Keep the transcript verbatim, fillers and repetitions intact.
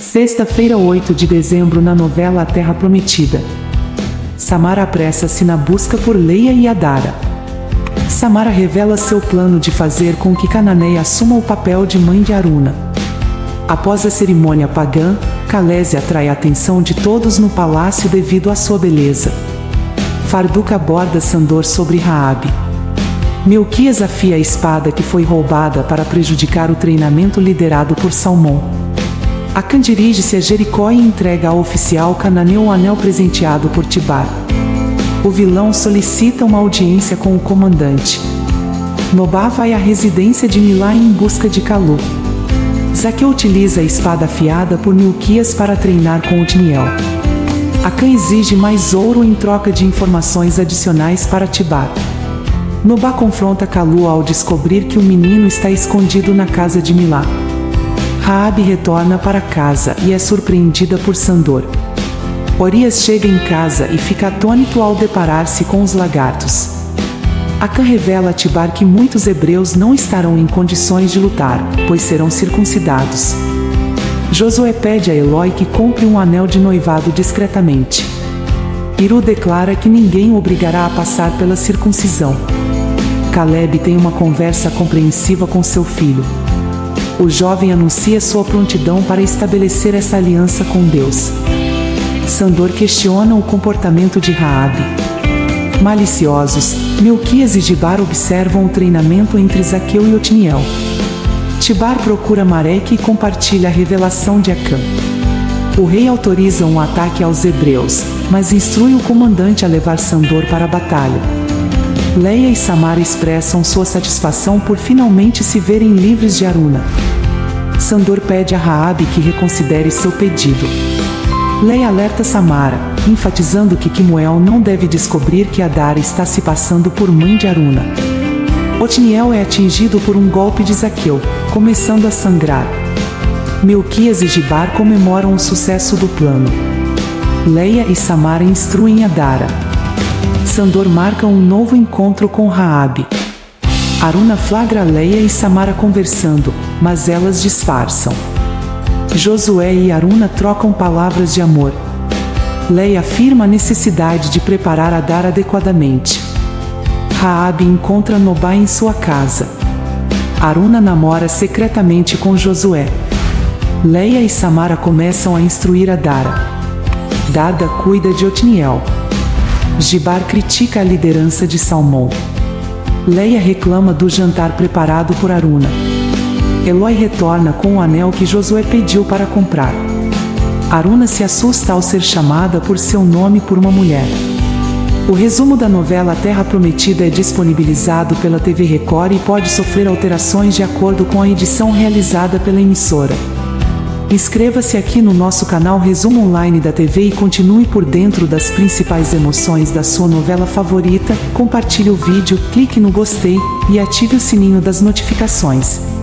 Sexta-feira, oito de dezembro, na novela A Terra Prometida. Samara apressa-se na busca por Leia e Adara. Samara revela seu plano de fazer com que Cananeia assuma o papel de mãe de Aruna. Após a cerimônia pagã, Khaleesi atrai a atenção de todos no palácio devido à sua beleza. Farduka aborda Sandor sobre Raabe. Melquias afia a espada que foi roubada para prejudicar o treinamento liderado por Salmão. Akan dirige-se a Jericó e entrega ao oficial cananeu o anel presenteado por Tibar. O vilão solicita uma audiência com o comandante. Nobá vai à residência de Milá em busca de Kalu. Zaqueu utiliza a espada afiada por Melquias para treinar com Otniel. Akan exige mais ouro em troca de informações adicionais para Tibar. Nobá confronta Kalu ao descobrir que o menino está escondido na casa de Milá. Raabe retorna para casa e é surpreendida por Sandor. Orias chega em casa e fica atônito ao deparar-se com os lagartos. Akan revela a Tibar que muitos hebreus não estarão em condições de lutar, pois serão circuncidados. Josué pede a Eloi que compre um anel de noivado discretamente. Iru declara que ninguém o obrigará a passar pela circuncisão. Caleb tem uma conversa compreensiva com seu filho. O jovem anuncia sua prontidão para estabelecer essa aliança com Deus. Sandor questiona o comportamento de Raabe. Maliciosos, Melquias e Tibar observam o treinamento entre Zaqueu e Otniel. Tibar procura Marek e compartilha a revelação de Akan. O rei autoriza um ataque aos hebreus, mas instrui o comandante a levar Sandor para a batalha. Leia e Samara expressam sua satisfação por finalmente se verem livres de Aruna. Sandor pede a Raabe que reconsidere seu pedido. Leia alerta Samara, enfatizando que Kemuel não deve descobrir que Adara está se passando por mãe de Aruna. Otniel é atingido por um golpe de Zaqueu, começando a sangrar. Melquias e Tibar comemoram o sucesso do plano. Leia e Samara instruem Adara. Sandor marca um novo encontro com Raabe. Aruna flagra Leia e Samara conversando, mas elas disfarçam. Josué e Aruna trocam palavras de amor. Leia afirma a necessidade de preparar Adara adequadamente. Raabe encontra Nobá em sua casa. Aruna namora secretamente com Josué. Leia e Samara começam a instruir Adara. Dada cuida de Otniel. Tibar critica a liderança de Salmão. Leia reclama do jantar preparado por Aruna. Eloi retorna com o anel que Josué pediu para comprar. Aruna se assusta ao ser chamada por seu nome por uma mulher. O resumo da novela A Terra Prometida é disponibilizado pela T V Record e pode sofrer alterações de acordo com a edição realizada pela emissora. Inscreva-se aqui no nosso canal Resumo Online da T V e continue por dentro das principais emoções da sua novela favorita. Compartilhe o vídeo, clique no gostei e ative o sininho das notificações.